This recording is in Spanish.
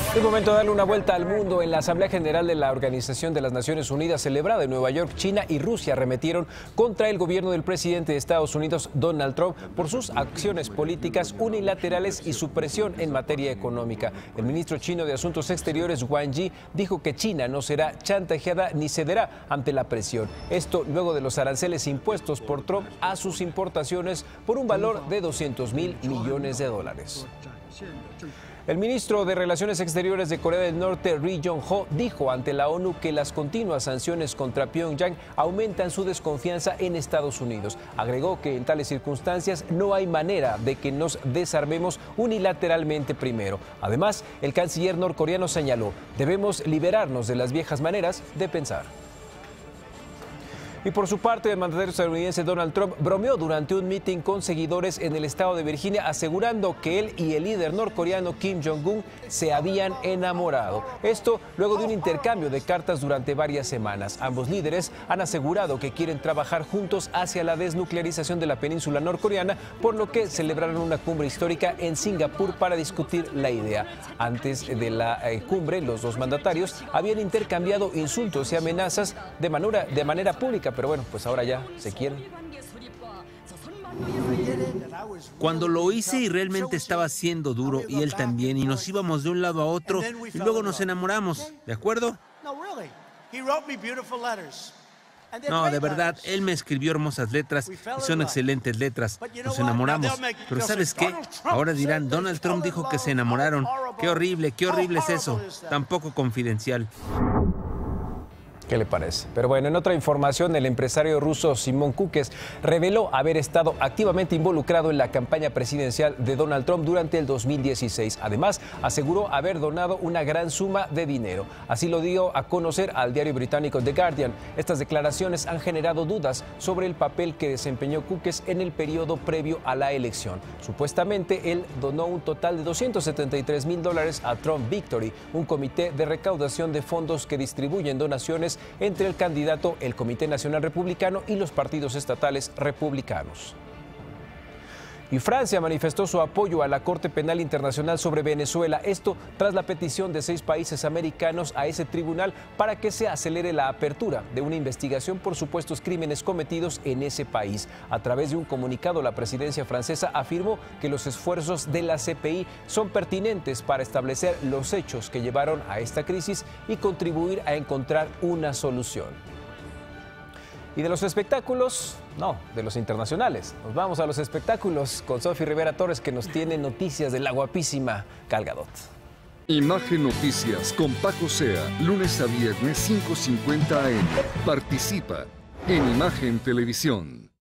Es momento de darle una vuelta al mundo. En la Asamblea General de la Organización de las Naciones Unidas celebrada en Nueva York, China y Rusia arremetieron contra el gobierno del presidente de Estados Unidos, Donald Trump, por sus acciones políticas unilaterales y su presión en materia económica. El ministro chino de Asuntos Exteriores, Wang Yi, dijo que China no será chantajeada ni cederá ante la presión. Esto luego de los aranceles impuestos por Trump a sus importaciones por un valor de $200.000 millones. El ministro de Relaciones Exteriores de Corea del Norte, Ri Yong-ho, dijo ante la ONU que las continuas sanciones contra Pyongyang aumentan su desconfianza en Estados Unidos. Agregó que en tales circunstancias no hay manera de que nos desarmemos unilateralmente primero. Además, el canciller norcoreano señaló, debemos liberarnos de las viejas maneras de pensar. Y por su parte, el mandatario estadounidense Donald Trump bromeó durante un mitin con seguidores en el estado de Virginia, asegurando que él y el líder norcoreano Kim Jong-un se habían enamorado. Esto luego de un intercambio de cartas durante varias semanas. Ambos líderes han asegurado que quieren trabajar juntos hacia la desnuclearización de la península norcoreana, por lo que celebraron una cumbre histórica en Singapur para discutir la idea. Antes de la cumbre, los dos mandatarios habían intercambiado insultos y amenazas de manera pública. Pero bueno, pues ahora ya se quieren. Cuando lo hice y realmente estaba siendo duro y él también, y nos íbamos de un lado a otro y luego nos enamoramos, ¿de acuerdo? No, de verdad, él me escribió hermosas letras y son excelentes letras. Nos enamoramos. Pero ¿sabes qué? Ahora dirán, Donald Trump dijo que se enamoraron. Qué horrible es eso. Tan poco confidencial. ¿Qué le parece? Pero bueno, en otra información, el empresario ruso Simón Kukes reveló haber estado activamente involucrado en la campaña presidencial de Donald Trump durante el 2016. Además, aseguró haber donado una gran suma de dinero. Así lo dio a conocer al diario británico The Guardian. Estas declaraciones han generado dudas sobre el papel que desempeñó Kukes en el periodo previo a la elección. Supuestamente, él donó un total de $273.000 a Trump Victory, un comité de recaudación de fondos que distribuyen donaciones entre el candidato, el Comité Nacional Republicano y los partidos estatales republicanos. Y Francia manifestó su apoyo a la Corte Penal Internacional sobre Venezuela, esto tras la petición de 6 países americanos a ese tribunal para que se acelere la apertura de una investigación por supuestos crímenes cometidos en ese país. A través de un comunicado, la presidencia francesa afirmó que los esfuerzos de la CPI son pertinentes para establecer los hechos que llevaron a esta crisis y contribuir a encontrar una solución. Y de los espectáculos, no, de los internacionales. Nos vamos a los espectáculos con Sofi Rivera Torres, que nos tiene noticias de la guapísima Gal Gadot. Imagen Noticias con Paco Sea, lunes a viernes 5:50 AM. Participa en Imagen Televisión.